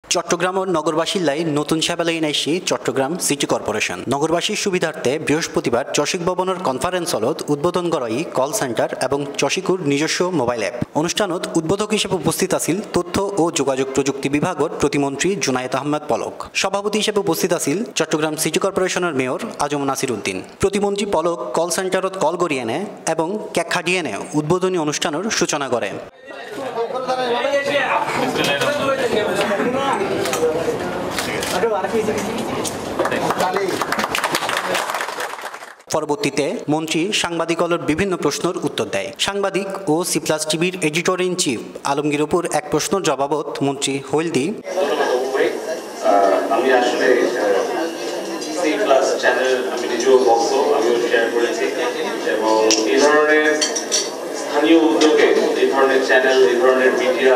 চট্টগ্রাম ও নগরবাসীর লাই নতুন সেবা লাইন আইসি চট্টগ্রাম সিটি কর্পোরেশন নগরবাসীর সুবিধার্থে বৃহস্পতিবার চশিক ভবনের কনফারেন্স হলত উদ্বোধন করাই কল সেন্টার এবং চশিকুর নিজস্ব মোবাইল অ্যাপ অনুষ্ঠানত উদ্বোধক হিসেবে উপস্থিত আছিল তথ্য ও যোগাযোগ প্রযুক্তি বিভাগের প্রতিমন্ত্রী জুনায়েদ আহমেদ পলক। সভাপতি হিসেবে উপস্থিত আছিল চট্টগ্রাম সিটি কর্পোরেশনের মেয়র আজম নাসির উদ্দিন। প্রতিমন্ত্রী পলক কল সেন্টারত কল করিয়ে নেয় এবং কেক খাটিয়ে নেয় উদ্বোধনী অনুষ্ঠানের সূচনা করে। পরবর্তীতে মন্ত্রী সাংবাদিকদের বিভিন্ন প্রশ্নের উত্তর দেয়। সাংবাদিক ও সিপ্লাস টিভির এডিটর ইন চিফ আলমগীর উপর এক প্রশ্নের জবাবত মন্ত্রী হইলদি আমি আসলে সিপ্লাস চ্যানেল আমি নিজেও ভক্ত, আমিও শেয়ার করেছি এবং এই ধরনের স্থানীয় উদ্যোগে এই ধরনের চ্যানেল এই ধরনের মিডিয়া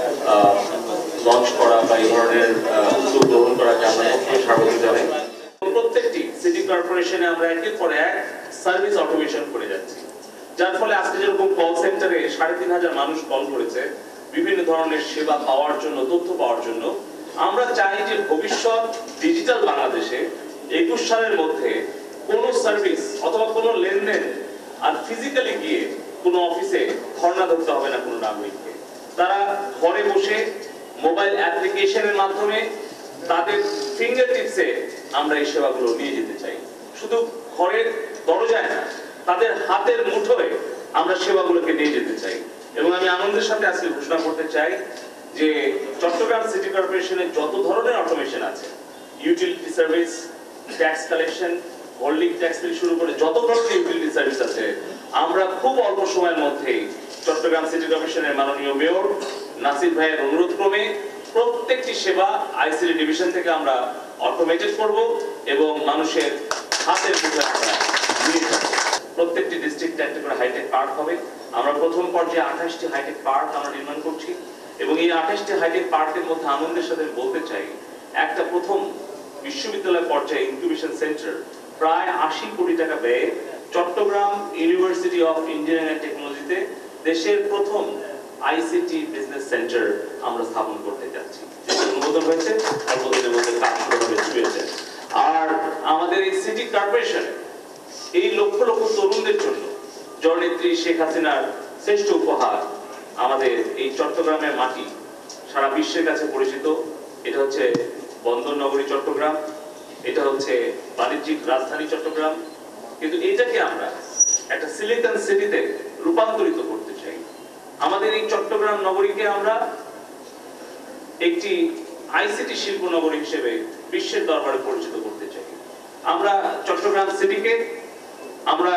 লঞ্চ করা বা এই ধরনের উদ্যোগ গ্রহণ করাকে আমরা স্বাগত জানাই। প্রত্যেকটি সিটি কর্পোরেশনে আমরা একের পর এক সার্ভিস অটোমেশন করে যাচ্ছি, যার ফলে আজকে যেরকম কল সেন্টারে ৩,৫০০ মানুষ কল করেছে বিভিন্ন ধরনের সেবা পাওয়ার জন্য, তথ্য পাওয়ার জন্য। আমরা চাই যে ভবিষ্যৎ ডিজিটাল বাংলাদেশে ২১ সালের মধ্যে কোনো সার্ভিস অথবা কোনো লেনদেন আর ফিজিক্যালি গিয়ে কোনো অফিসে ধর্ণা ধরতে হবে না কোনো নাগরিককে। তারা ঘরে বসে মোবাইল অ্যাপ্লিকেশনের মাধ্যমে তাদের ফিঙ্গার টিপসে আমরা এই সেবাগুলো নিয়ে যেতে চাই। শুধু ঘরের দরজায় না, তাদের হাতের মুঠোয় আমরা সেবাগুলোকে নিয়ে যেতে চাই। এবং আমি আনন্দের সাথে আজকে ঘোষণা করতে চাই যে চট্টগ্রাম সিটি কর্পোরেশনের যত ধরনের অটোমেশন আছে, utility service, tax collection, holding tax থেকে শুরু করে যত ধরনের ইউটিলিটি সার্ভিস আছে, আমরা খুব অল্প সময়ের মধ্যেই চট্টগ্রাম সিটি কর্পোরেশনের মাননীয় মেয়র নাসির ভাইয়ের অনুরোধ ক্রমে প্রত্যেকটি সেবা আইসিটি ডিভিশন থেকে আমরা অটোমেটেড করব এবং মানুষের হাতের মুঠোয় আমরা নিয়ে যাব। প্রত্যেকটি ডিস্ট্রিক্টে একটা করে হাইটেক পার্ক হবে। আমরা প্রথম পর্যায়ে ২৮টি হাইটেক পার্ক আমরা নির্মাণ করছি এবং এই ২৮টি হাইটেক পার্কের মধ্যে আনন্দের সাথে বলতে চাই, একটা প্রথম বিশ্ববিদ্যালয় পর্যায়ে ইনকিউবেশন সেন্টার প্রায় ৮০ কোটি টাকা ব্যয়ে Chittagong university of engineering and টেকনোলজিতে দেশের প্রথম আইসিটি বিজনেস সেন্টার আমরা স্থাপন করতে যাচ্ছি। যেটা অনুমোদন হয়েছে, অল্পদিনের মধ্যে কাজ শুরু হবে চুয়েছে। আর আমাদের এই সিটি কর্পোরেশন এই লক্ষ লক্ষ তরুণদের জন্য জননেত্রী শেখ হাসিনার শ্রেষ্ঠ উপহার আমাদের এই চট্টগ্রামের মাটি সারা বিশ্বের কাছে পরিচিত। এটা হচ্ছে বন্দর নগরী চট্টগ্রাম, এটা হচ্ছে বাণিজ্যিক রাজধানী চট্টগ্রাম, কিন্তু এটাকে আমরা একটা সিলিকন সিটিতে রূপান্তরিত করতে চাই। আমাদের এই চট্টগ্রাম নগরীকে আমরা একটি আইসিটি শিল্প নগরী হিসেবে বিশ্বের দরবারে পরিচিত করতে চাই। আমরা চট্টগ্রাম সিটিকে আমরা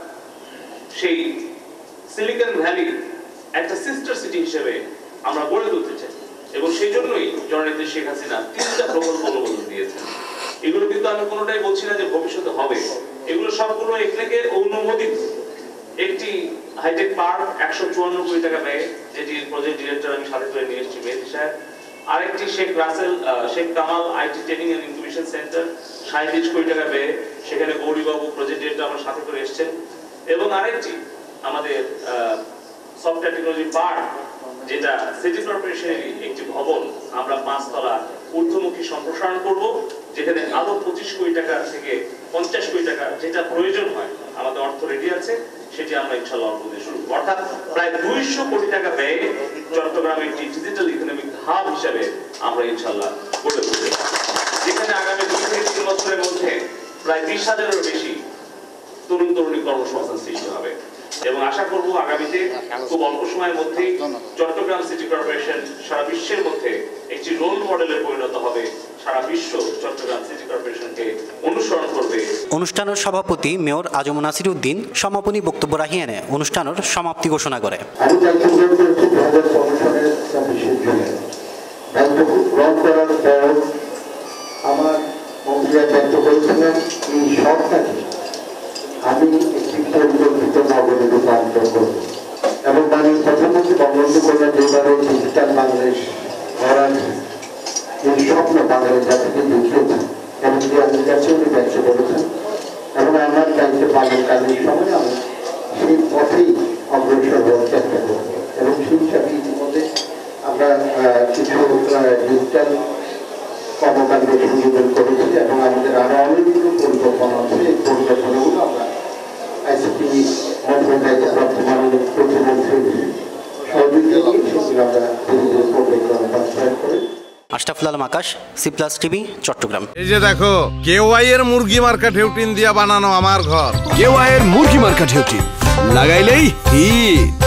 সেই সিলিকন ভ্যালি একটা সিস্টার সিটি হিসেবে আমরা গড়ে তুলতে চাই এবং সেই জন্যই জননেত্রী শেখ হাসিনা ৩টা প্রকল্প অনুমোদন দিয়েছেন। এগুলো কিন্তু আমি কোনোটাই বলছি না যে ভবিষ্যতে হবে, এগুলো সবগুলো এখানে অনুমোদিত। একটি হাইটেক পার্ক ১৫৪ কোটি টাকা ব্যয়ে, যেটির প্রজেক্ট ডিরেক্টর আমি সাথে করে নিয়ে এসেছি মেহেদী সাহেব। আরেকটি Sheikh Kamal IT training and incubation centre ৩৭ কোটি টাকা ব্যয়ে, সেখানে গৌরীবাবু প্রজেক্ট ডিরেক্টর আমার সাথে করে এসেছেন। এবং আরেকটি আমাদের সফটওয়্যার টেকনোলজি পার্ক, যেটা সিটি কর্পোরেশনেরই একটি ভবন, আমরা ৫ তলা ঊর্ধ্বমুখী সম্প্রসারণ করব, যেখানে আরো ২৫ কোটি টাকা থেকে ৫০ কোটি টাকা যেটা প্রয়োজন হয়, আমাদের অর্থ রেডি আছে, সেটি আমরা ইনশাআল্লাহ অল্প দিয়ে শুরু করব। অর্থাৎ প্রায় ২০০ কোটি টাকা ব্যয়ে চট্টগ্রামের একটি ডিজিটাল ইকোনমিক হাব হিসাবে আমরা ইনশাআল্লাহ গড়ে তুলতে পারব, যেখানে আগামী ২ থেকে ৩ বছরের মধ্যে প্রায় ২০,০০০-এরও বেশি তরুণ তরুণী কর্মসংস্থান সৃষ্টি হবে। এবং আশা করব আগামীতে খুব অল্প সময়ের মধ্যেই চট্টগ্রাম সিটি কর্পোরেশন সারা বিশ্বের মধ্যে একটি রোল মডেলে পরিণত হবে। সারা বিশ্ব চট্টগ্রাম সিটি কর্পোরেশনকে অনুসরণ করবে। অনুষ্ঠানের সভাপতি মেয়র আজম নাসির উদ্দিন সমাপনী বক্তব্য রাখিয়ে অনুষ্ঠানের সমাপ্তি ঘোষণা করে। আমার মন্ত্রীরা ব্যক্ত করেছিলেন এই সবটাকে আমি একটি পরিকল্পিত নগরে রূপান্তর করব এবং মাননীয় প্রধানমন্ত্রী বঙ্গবন্ধু কন্যা যেভাবে ডিজিটাল বাংলাদেশ গড়ার এই স্বপ্ন বাংলাদেশ জাতিকে দেখিয়েছেন এবং যে আমি কাছে উনি ব্যক্ত করেছেন এবং আমার দায়িত্ব পালনকালীন সময় আমি সেই পথেই অগ্রসর হওয়ার চেষ্টা করব এবং সেই হিসাবে ইতিমধ্যে আমরা কিছু ডিজিটাল সংযোজন করেছি এবং আমাদের আরো অনেকগুলো পরিকল্পনা আছে। এই পরিকল্পনাগুলো আমরা আইসিটি মন্ত্রণালয়ের প্রাপ্ত মাননীয় প্রতিমন্ত্রীর সহযোগিতা নিয়ে সেগুলো আমরা ধীরে ধীরে পরিকল্পনা বাস্তবায়ন করি। Ashraful Alam Akash, C plus TV, Chittagong. এই যে দেখো, কেওয়াই এর মুরগি মার্কা ঢেউটিন দিয়া বানানো আমার ঘর। কেওয়াই এর মুরগি মার্কা ঢেউটিন লাগাইলেই হিট।